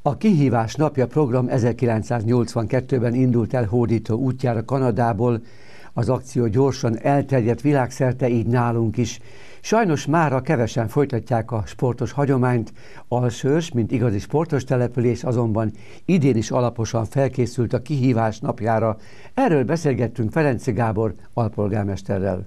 A Kihívás napja program 1982-ben indult el hódító útjára Kanadából. Az akció gyorsan elterjedt világszerte, így nálunk is. Sajnos mára kevesen folytatják a sportos hagyományt. Alsőrs, mint igazi sportos település, azonban idén is alaposan felkészült a Kihívás napjára. Erről beszélgettünk Ferenczy Gábor alpolgármesterrel.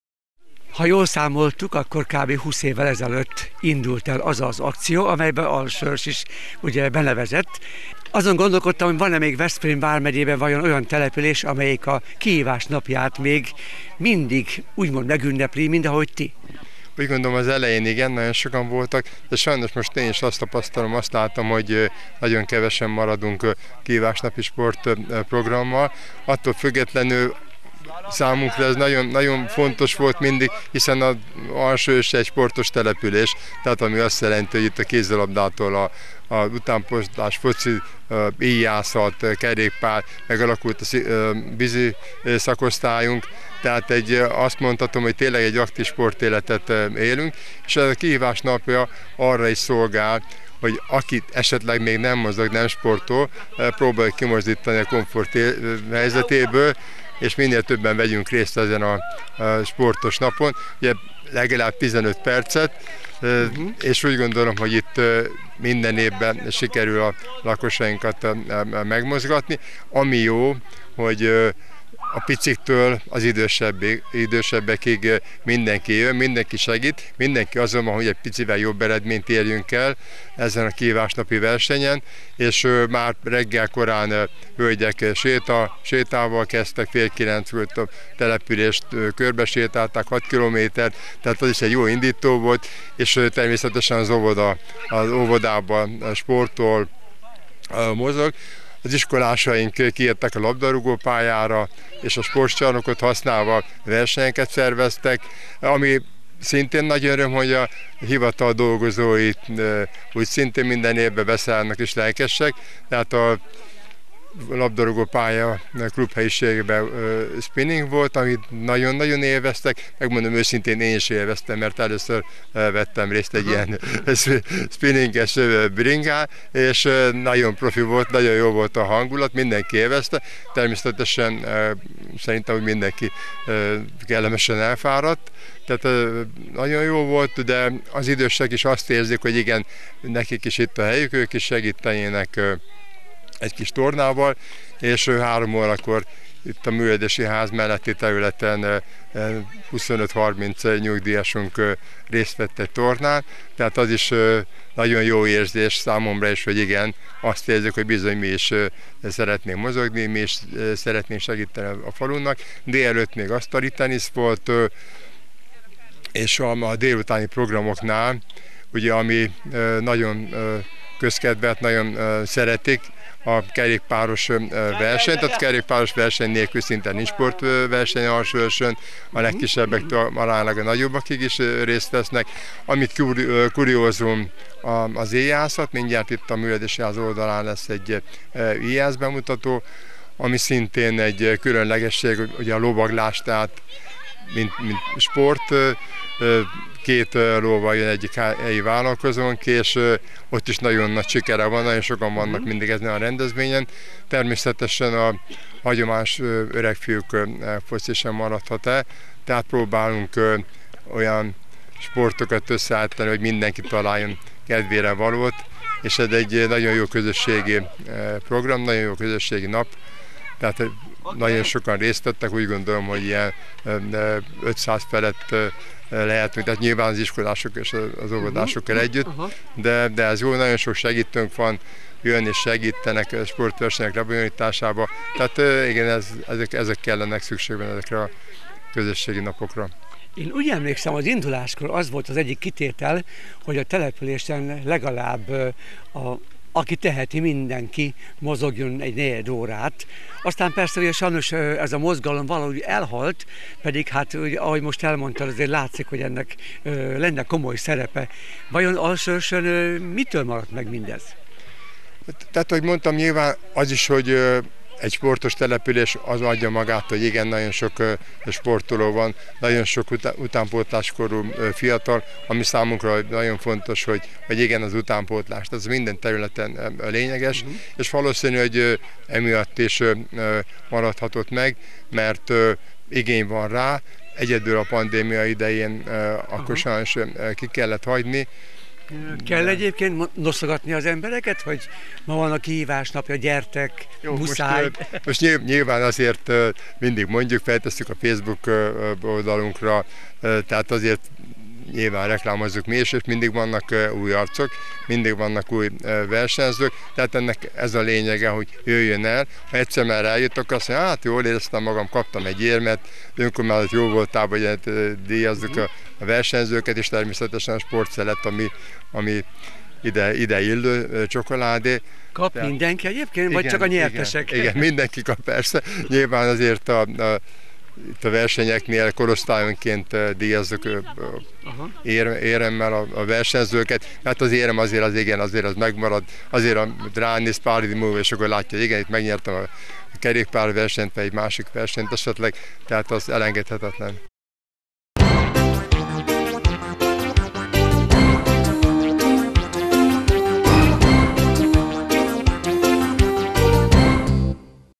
Ha jól számoltuk, akkor kb. 20 évvel ezelőtt indult el az akció, amelyben Alsőrs is ugye benevezett. Azon gondolkodtam, hogy van-e még Veszprém vármegyében vajon olyan település, amelyik a Kihívás napját még mindig úgymond megünnepli, mint ahogy ti? Úgy gondolom, az elején igen, nagyon sokan voltak, de sajnos most én is azt tapasztalom, azt látom, hogy nagyon kevesen maradunk kihívásnapi sportprogrammal. Attól függetlenül számunkra ez nagyon, nagyon fontos volt mindig, hiszen az Alsőrs egy sportos település, tehát ami azt jelenti, hogy itt a kézilabdától a utánpótlás, foci, íjászat, kerékpár, megalakult a vízi szakosztályunk, tehát azt mondhatom, hogy tényleg egy aktív sportéletet élünk, és ez a Kihívás napja arra is szolgál, hogy aki esetleg még nem mozog, nem sportol, próbáljuk kimozdítani a komfort helyzetéből, és minél többen vegyünk részt ezen a sportos napon, ugye legalább 15 percet, és úgy gondolom, hogy itt minden évben sikerül a lakosainkat megmozgatni. Ami jó, hogy a piciktől az idősebbekig mindenki jön, mindenki segít, mindenki azon van, hogy egy picivel jobb eredményt érjünk el ezen a kihívásnapi versenyen, és már reggel korán hölgyek sétával kezdtek, 8:30 volt a települést, körbesétálták 6 kilométert, tehát az is egy jó indító volt, és természetesen az óvodában sportol, mozog. Az iskolásaink kijöttek a labdarúgópályára, és a sportcsarnokot használva versenyeket szerveztek, ami szintén nagy öröm, hogy a hivatal dolgozói úgy szintén minden évben beszállnak és lelkesek, tehát a labdarúgópálya klubhelyiségben spinning volt, amit nagyon-nagyon élveztek. Megmondom őszintén, én is élveztem, mert először vettem részt egy ilyen spinninges bringán, és nagyon profi volt, nagyon jó volt a hangulat, mindenki élvezte. Természetesen szerintem, hogy mindenki kellemesen elfáradt. Tehát nagyon jó volt, de az idősek is azt érzik, hogy igen, nekik is itt a helyük, ők is segítenének egy kis tornával, és 3 órakor itt a művelődési ház melletti területen 25-30 nyugdíjasunk részt vett egy tornán, tehát az is nagyon jó érzés számomra is, hogy igen, azt érzük, hogy bizony mi is szeretnénk mozogni, mi is szeretnénk segíteni a falunak. Délelőtt még asztali tenisz volt, és a délutáni programoknál, ugye ami nagyon közkedvelt, nagyon szeretik, a kerékpáros verseny, tehát kerékpáros verseny nélkül szinte nincs sportverseny Alsőrsön, a legkisebbektől aránylag a nagyobbakig is részt vesznek. Amit kuriózum az íjászat, mindjárt itt a művelődési ház oldalán lesz egy íjász bemutató, ami szintén egy különlegesség, ugye a lovaglás, tehát mint sport, 2 lóval jön egyik helyi vállalkozónk, és ott is nagyon nagy sikere van, nagyon sokan vannak mindig ezen a rendezvényen. Természetesen a hagyományos öregfiúk foci sem maradhat el, tehát próbálunk olyan sportokat összeállítani, hogy mindenki találjon kedvére valót, és ez egy nagyon jó közösségi program, nagyon jó közösségi nap, tehát nagyon sokan részt vettek, úgy gondolom, hogy ilyen 500 felett lehetünk, tehát nyilván az iskolások és az óvodásokkal együtt, de ez jó, nagyon sok segítőnk van, jön és segítenek a sportversenyek lebonyolításába, tehát igen, ezek kellenek, szükség van ezekre a közösségi napokra. Én úgy emlékszem, az induláskor az volt az egyik kitétel, hogy a településen legalább aki teheti, mindenki mozogjon egy 4 órát. Aztán persze, hogy sajnos ez a mozgalom valahogy elhalt, pedig hát, ahogy most elmondtad, azért látszik, hogy ennek lenne komoly szerepe. Vajon Alsőrsön mitől maradt meg mindez? Tehát, ahogy mondtam, nyilván az is, hogy egy sportos település az adja magát, hogy igen, nagyon sok sportoló van, nagyon sok utánpótláskorú fiatal, ami számunkra nagyon fontos, hogy igen, az utánpótlást, ez minden területen lényeges, és valószínű, hogy emiatt is maradhatott meg, mert igény van rá, egyedül a pandémia idején akkor sajnos ki kellett hagyni. Kell egyébként noszogatni az embereket, hogy ma van a kihívás napja, gyertek, jó, muszáj. Most nyilván azért mindig mondjuk, feltesszük a Facebook oldalunkra, tehát azért nyilván reklámozzuk mi is, és mindig vannak új arcok, mindig vannak új versenyzők, tehát ennek ez a lényege, hogy jöjjön el. Ha egyszer már eljött, akkor azt mondja, hát jól éreztem magam, kaptam egy érmet, önkormányzat jó voltál, hogy díjazzuk a versenyzőket, és természetesen a sportszelet, ami ide illő csokoládé. Kap mindenki egyébként, vagy csak a nyertesek? Igen, mindenki kap persze. Nyilván azért itt a versenyeknél korosztályonként díjazzuk éremmel a versenyzőket. Hát az érem azért az megmarad, azért ránéz pár idő múlva, és akkor látja, hogy igen, itt megnyertem a kerékpárversenyt, vagy egy másik versenyt esetleg, tehát az elengedhetetlen.